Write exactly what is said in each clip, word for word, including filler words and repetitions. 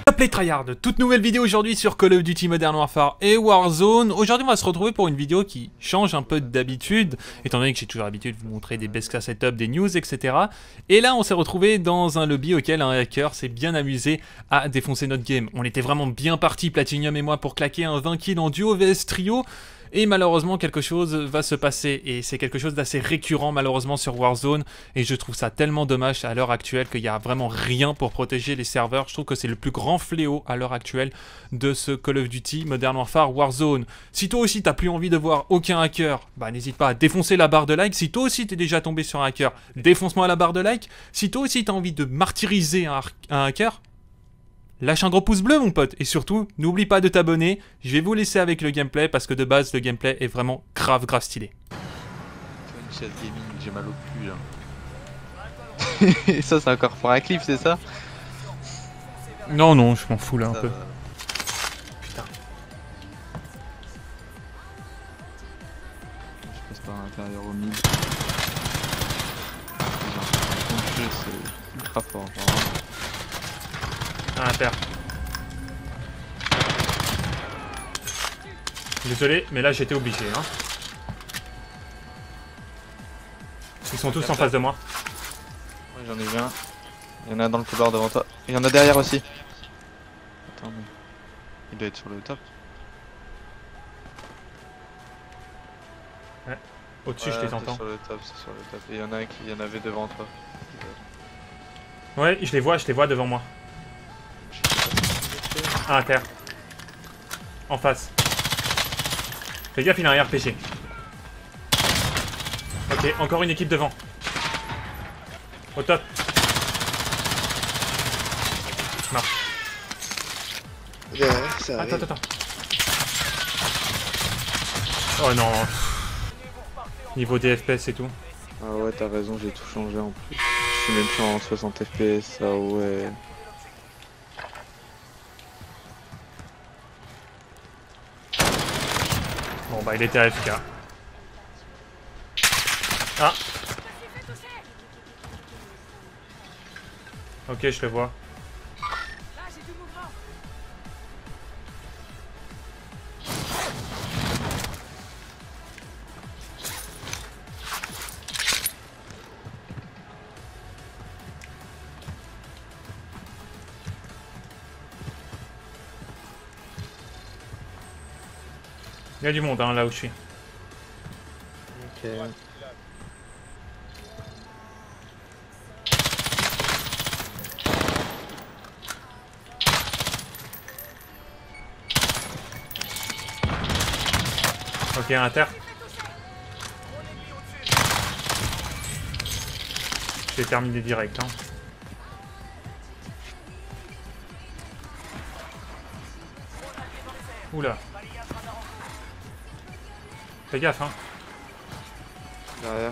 Play Tryhard, toute nouvelle vidéo aujourd'hui sur Call of Duty Modern Warfare et Warzone. Aujourd'hui on va se retrouver pour une vidéo qui change un peu d'habitude, étant donné que j'ai toujours l'habitude de vous montrer des best class setup, des news, et cetera. Et là on s'est retrouvé dans un lobby auquel un hacker s'est bien amusé à défoncer notre game. On était vraiment bien parti, Platinum et moi, pour claquer un vingt kills en duo vs trio. Et malheureusement quelque chose va se passer, et c'est quelque chose d'assez récurrent malheureusement sur Warzone, et je trouve ça tellement dommage à l'heure actuelle qu'il n'y a vraiment rien pour protéger les serveurs. Je trouve que c'est le plus grand fléau à l'heure actuelle de ce Call of Duty Modern Warfare Warzone. Si toi aussi t'as plus envie de voir aucun hacker, bah n'hésite pas à défoncer la barre de like. Si toi aussi t'es déjà tombé sur un hacker, défonce-moi la barre de like. Si toi aussi t'as envie de martyriser un, un hacker, lâche un gros pouce bleu mon pote, et surtout n'oublie pas de t'abonner. Je vais vous laisser avec le gameplay parce que de base le gameplay est vraiment grave grave stylé. Une chaise gaming, j'ai mal au cul là. Et ça c'est encore pour un clip, c'est ça? Non non, je m'en fous là un ça peu. Va. Putain. Je passe par l'intérieur au mid. Le jeu c'est ultra fort. Vraiment. À inter. Désolé, mais là j'étais obligé. Hein. Ils sont tous en face de moi. Ouais, j'en ai vu un. Il y en a dans le couloir devant toi. Il y en a derrière aussi. Attends, mais... il doit être sur le top. Ouais. Au-dessus, ouais, je les entends. Sur le top, c'est sur le top. Et il y en a un qui il y en avait devant toi. Ouais, je les vois, je les vois devant moi. À inter. En face. Fais gaffe, il a un R P G. Ok, encore une équipe devant. Au top. Non. Derrière, ça arrive. Attends, attends, attends. Oh non. Niveau des F P S et tout. Ah ouais, t'as raison, j'ai tout changé en plus. Je suis même plus en soixante F P S, ah ouais. Bon bah il était A F K. Ah. Ok, je le vois. Il y a du monde hein, là où je suis. Ok. Ok, inter. J'ai terminé direct. Hein. Oula. Fais gaffe hein. Derrière.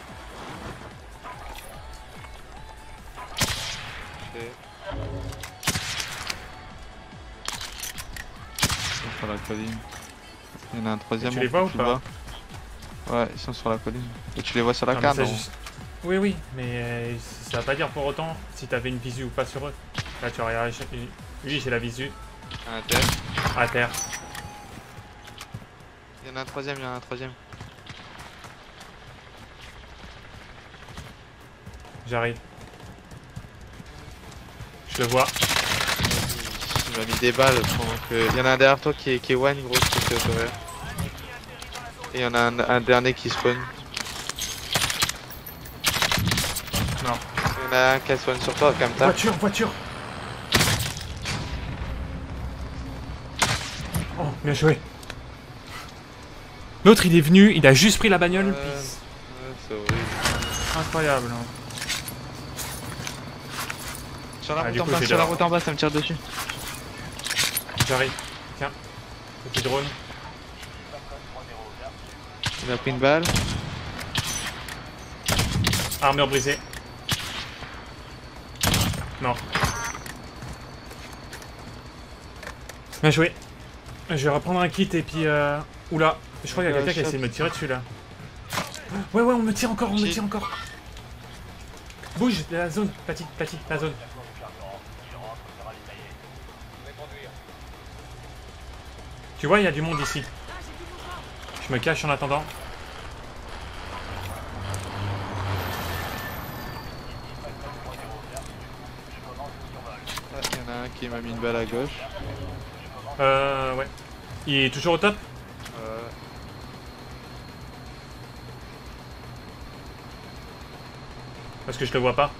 Ok. Ils sont sur la colline. Il y en a un troisième. Tu les vois ou tu pas? vois. Ouais, ils sont sur la colline. Et tu les vois sur la Non, carte, non juste... Oui, oui, mais euh, ça va pas dire pour autant si t'avais une visu ou pas sur eux. Là, tu aurais... Lui, j'ai la visu. Un terre. À terre. Il y en a un troisième, il y en a un troisième. J'arrive. Je le vois. Il m'a mis des balles pendant que... Il y en a un derrière toi qui est, qui est one, gros, qui est derrière. Et il y en a un, un dernier qui spawn. Non. Il y en a un qui spawn sur toi, comme ça. Voiture, voiture. Oh, bien joué. L'autre, il est venu, il a juste pris la bagnole. Euh, Puis... ouais, c'est horrible. Incroyable. Hein. Sur la Ah, route du en coup, bas, j'ai sur la dehors. route en bas, ça me tire dessus. J'arrive. Tiens. Petit drone. Il a pris une balle. Armure brisée. Non. Bien joué. Je vais reprendre un kit et puis... Euh... Oula, je crois qu'il y a quelqu'un qui essaie de me tirer dessus là. Ouais, ouais, on me tire encore, on me tire encore. Bouge, la zone, Pati, Pati, la zone. Tu vois, il y a du monde ici. Je me cache en attendant. Ah, il y en a un qui m'a mis une balle à gauche. Euh, ouais. Il est toujours au top? Euh... Parce que je le vois pas.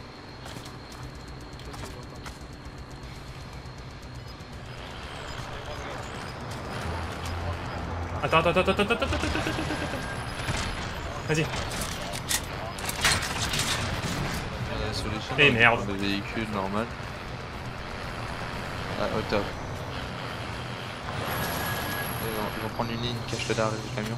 Attends, attends, attends, attends, attends, attends, attends, attends, attends. Vas-y. La solution. Eh merde. Le véhicule normal. Ah, au top. Ils vont, ils vont prendre une ligne, cache-le derrière le camion.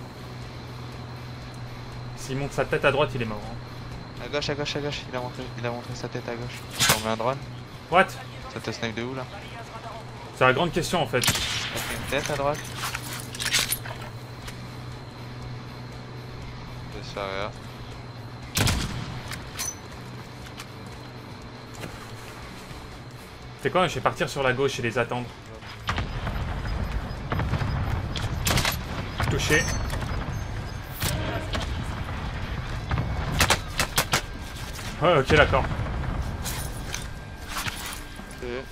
S'il monte sa tête à droite, il est mort. Hein. À gauche, à gauche, à gauche, il a montré, il a montré sa tête à gauche. On met un drone. What? Ça te snipe de où là? C'est la grande question en fait. Ça fait une tête à droite. Je sais rien. C'est quoi? Je vais partir sur la gauche et les attendre. Touché. Ouais, ok, d'accord. Et...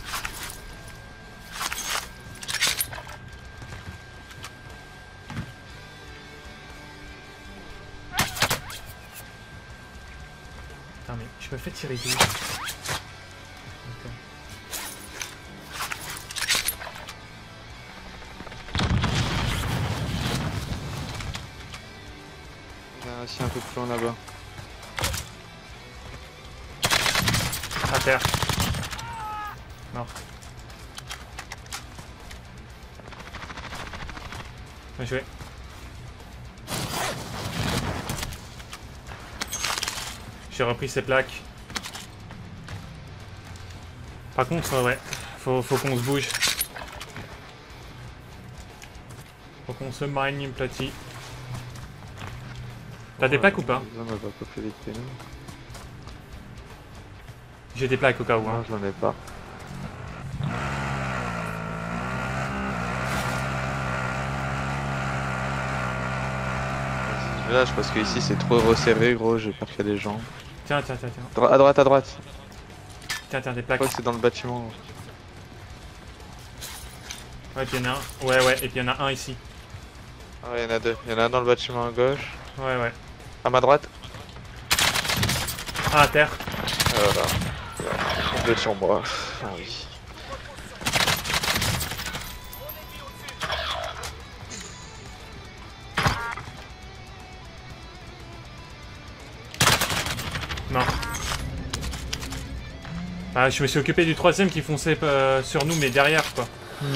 Putain, mais je me fais tirer d'où? Il y en a aussi un peu plus loin là-bas. À terre. Mort. Bien joué. J'ai repris ses plaques. Par contre, euh, ouais, faut, faut qu'on se bouge. Faut qu'on se mine une platie. T'as des plaques ou pas? On va pas plus vite que nous. J'ai des plaques au cas où. Non, Hein. j'en ai pas. Vas-y, je lâche parce que ici c'est trop resserré, gros. J'ai peur qu'il y a des gens. Tiens, tiens, tiens, tiens. Dro à droite, à droite. Tiens, tiens, des Je plaques. crois que c'est dans le bâtiment. Ouais, puis il y en a un. Ouais, ouais, et puis il y en a un ici. Ah, il y en a deux. Il y en a un dans le bâtiment à gauche. Ouais, ouais. À ma droite. Un à terre. Ah, voilà. Deux sur moi. Ah oui. Non. Ah, je me suis occupé du troisième qui fonçait euh, sur nous, mais derrière, quoi. Hmm.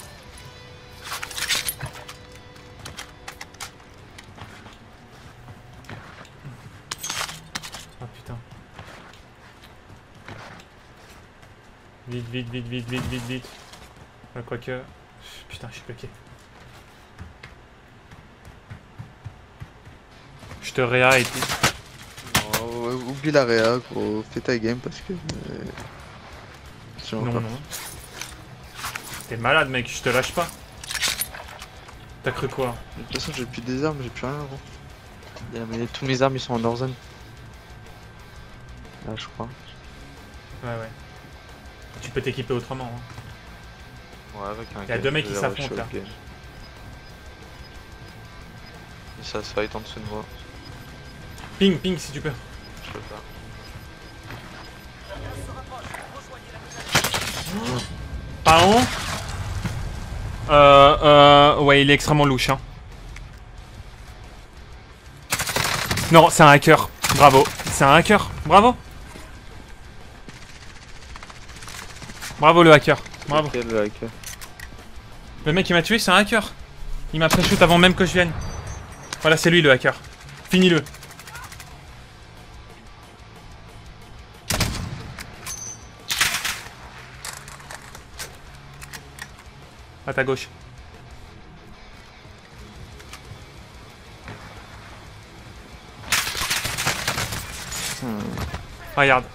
Oh putain. Vite, vite, vite, vite, vite, vite, vite. Ah, quoique... Putain, je suis bloqué. Je te réa et puis... Oh, ouais, oublie la réa, gros. Fais ta game parce que... Euh... Non, non. T'es malade, mec, je te lâche pas. T'as cru quoi? De toute façon, j'ai plus des armes, j'ai plus rien, gros. Mais tous mes armes, ils sont en hors zone. Là, je crois. Ouais, ouais. Tu peux t'équiper autrement. Hein. Ouais, avec un Il y a deux mecs qui s'affrontent là. Et ça se fight en dessous de moi. Ping, ping si tu peux. Je peux pas. Pardon? Euh, euh, ouais, il est extrêmement louche. Hein. Non, c'est un hacker. Bravo. C'est un hacker. Bravo. Bravo le hacker. Bravo. Quel le hacker? Le mec qui m'a tué, c'est un hacker. Il m'a pré-shoot avant même que je vienne. Voilà, c'est lui le hacker. Finis-le. À ta gauche. Hmm. Regarde.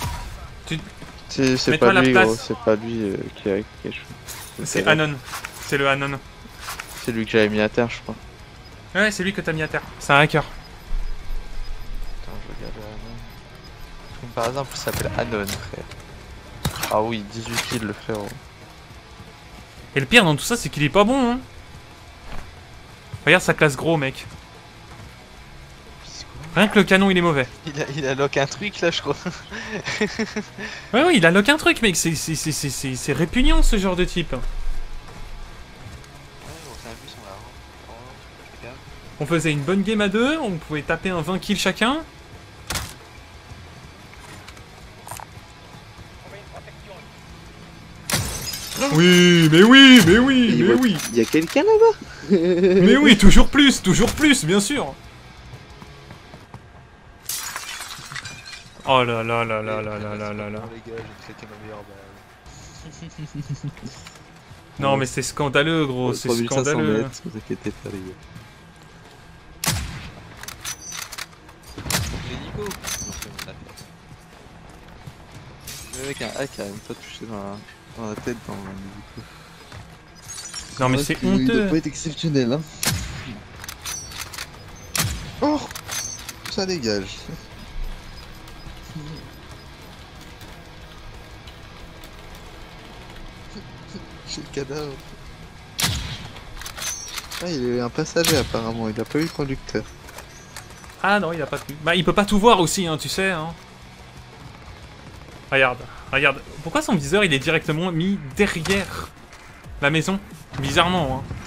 Tu... C'est Mets-toi à pas la lui, place. gros. C'est pas lui euh, qui a quelque chose. C'est Anon. c'est le Anon. C'est lui que j'avais mis à terre, je crois. Ouais, c'est lui que t'as mis à terre. C'est un hacker. Attends, je regarde le Anon. Comme par exemple, il s'appelle Anon, frère. Ah oui, dix-huit kills, le frérot. Et le pire dans tout ça, c'est qu'il est pas bon, hein. Regarde sa classe gros, mec. Rien que le canon, il est mauvais. Il a, il a lock un truc, là, je crois. Ouais, ouais, il a lock un truc, mec. C'est- c'est- c'est- c'est- C'est c'est répugnant, ce genre de type. On faisait une bonne game à deux, on pouvait taper un vingt kills chacun. Oui, mais oui, mais oui, mais oui. Il y a quelqu'un là-bas. Mais oui, toujours plus, toujours plus, bien sûr. Oh là là là là là là là là là. Les gars, j'ai traité ma meilleure balle. Non mais c'est scandaleux, gros, c'est trois mille cinq cents scandaleux. mètres, vous inquiétez pas les gars. L'hélico. Le mec a un hack a même pas touché dans la, dans la tête dans l'hélico. Non mais c'est Il doit honteux. pas être exceptionnel hein. Oh, ça dégage. J'ai le cadavre. Ah, il est un passager apparemment, il a pas eu le conducteur. Ah non, il a pas pu. Bah il peut pas tout voir aussi, hein, tu sais. Hein. Regarde, regarde. Pourquoi son viseur il est directement mis derrière la maison? Bizarrement, hein.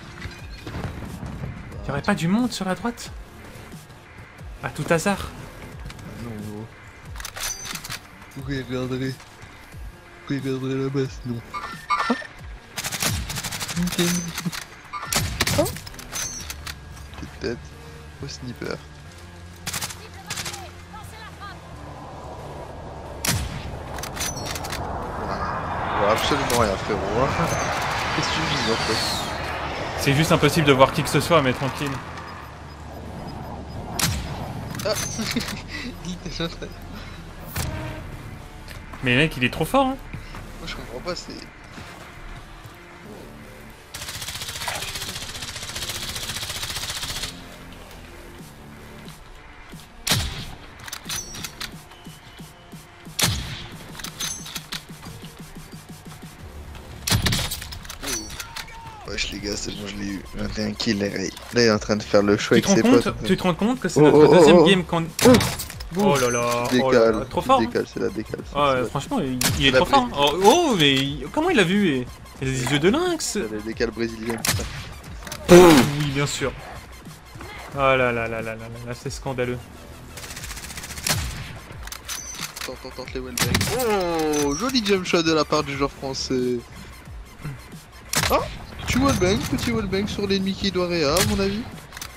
Y aurait pas du monde sur la droite? À tout hasard. Non, non. Vous regarderez. Vous regarderez là-bas sinon. Ah ok. Ah petite tête. Au sniper. Voilà. Ouais, absolument rien frérot. C'est suffisant quoi. C'est juste impossible de voir qui que ce soit, mais tranquille. Ah Mais mec, il est trop fort, hein. moi je comprends pas, c'est... Wesh les gars, c'est bon, je l'ai eu. vingt et un kills, là il est en train de faire le show Tu te avec rends ses compte, potes. tu te rends compte que c'est Oh, notre oh, oh, deuxième oh. game qu'on... Oh. Oh là là, Tu oh là décales, là, trop tu fort. Hein. décales, c'est la décale. c'est- Ouais, c'est la- franchement, il, il est la trop fort. Hein. Oh, oh, mais il- comment il l'a vu et... Il a des yeux de lynx. c'est la décale brésilienne. ça. Oui, bien sûr. Oh là là là là là là, là c'est scandaleux. Tente, tente, tente les wallbangs. Oh, joli jump shot de la part du joueur français. Ah, petit wallbang, petit wallbang sur l'ennemi qui doit réa, à mon avis.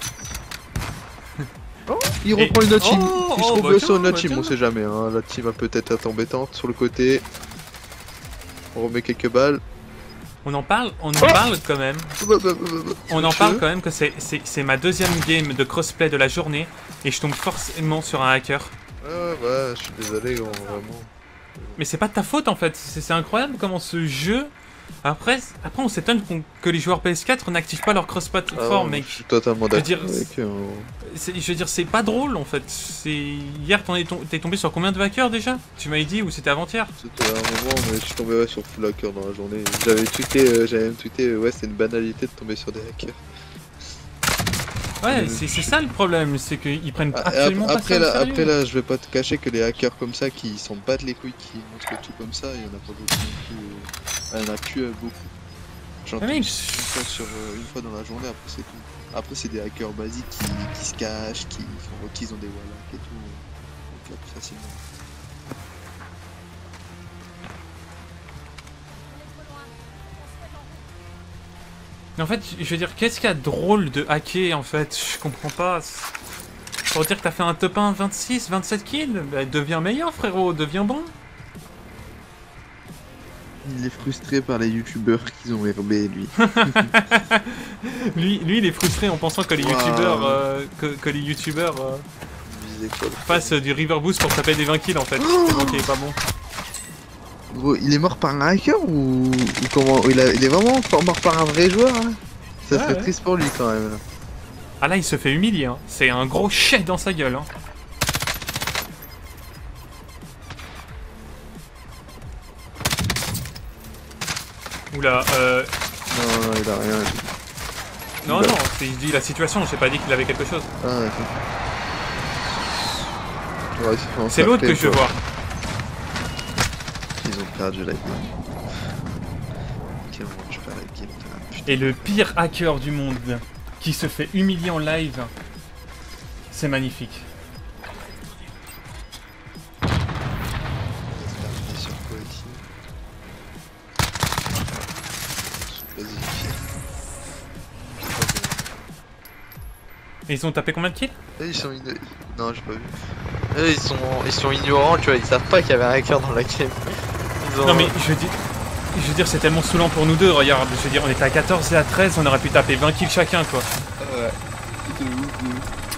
Oh, il Et- reprend une autre team. Oh, il se oh, trouve bah sur tiens, une autre bah team, tiens. on sait jamais. Hein. La team va peut-être être embêtante sur le côté. On remet quelques balles. On en parle, on en Oh parle quand même. Bah, bah, bah, bah. On en Je- parle quand même que c'est c'est- c'est ma deuxième game de crossplay de la journée et je tombe forcément sur un hacker. Ouais, ouais, ouais, je suis désolé, gros, vraiment. Mais c'est pas de ta faute en fait, c'est c'est incroyable comment ce jeu... Après, après on s'étonne qu'on- que les joueurs P S quatre n'activent pas leur Ah, cross-platform, ouais, mec. Je suis totalement veux dire, d'accord avec eux. C'est- Je veux dire, c'est pas drôle en fait. C'est Hier, t'en es tom- t'es tombé sur combien de hackers déjà? Tu m'avais dit ou c'était avant-hier? C'était un moment, mais je suis tombé ouais, sur full hacker dans la journée. J'avais tweeté, euh, j'avais même tweeté, euh, ouais, c'est une banalité de tomber sur des hackers. Ouais, Euh, c'est c'est je- ça le problème, c'est qu'ils prennent Ah, absolument ap- pas après, ça au là, sérieux. après là, je vais pas te cacher que les hackers comme ça qui s'en battent les couilles, qui montrent tout comme ça, il y en a pas beaucoup non plus. euh, Il y en a plus euh, beaucoup. J'en Ah, tombe mec, une fois, sur, euh, une fois dans la journée, après c'est tout. Après c'est des hackers basiques qui, qui se cachent, qui, qui ont des wallhacks et tout. Donc là, plus facilement. Mais en fait, je veux dire, qu'est-ce qu'il y a de drôle de hacker en fait? Je comprends pas. Pour dire que t'as fait un top un vingt-six, vingt-sept kills, bah deviens meilleur frérot, deviens bon. Il est frustré par les youtubeurs qu'ils ont herbé lui. Lui, lui, il est frustré en pensant que les Wow. youtubeurs, euh, que, que les youtubeurs euh, Il disait quoi, le fassent du river boost pour taper des vingt kills en fait. C'est bon qu'il est pas bon. Gros, il est mort par un hacker ou, ou comment il, a... il est vraiment mort par un vrai joueur hein. Ça Ouais, serait ouais. triste pour lui quand même. Là. Ah là, il se fait humilier, hein. C'est un gros chèque dans sa gueule. Hein. Oula, euh... Non, non, il a rien. Non, Bah. non, c'est- il dit la situation, j'ai pas dit qu'il avait quelque chose. Ah, d'accord. Ouais, c'est vraiment C'est ça, l'autre que je veux quoi. voir. Ils ont perdu la game. Quel moment je perds la game, putain. Et le pire hacker du monde qui se fait humilier en live, c'est magnifique. Terminé sur quoi ici? Vas-y, file. Et ils ont tapé combien de kills? Eh, ils sont une... Non, j'ai pas vu. Eux, ils sont, ils sont ignorants, tu vois, ils savent pas qu'il y avait un hacker dans la game. Ils ont... Non mais je veux dire, je veux dire c'est tellement saoulant pour nous deux, regarde, je veux dire on était à quatorze et à treize, on aurait pu taper vingt kills chacun quoi. Ouais. De ouf, de ouf.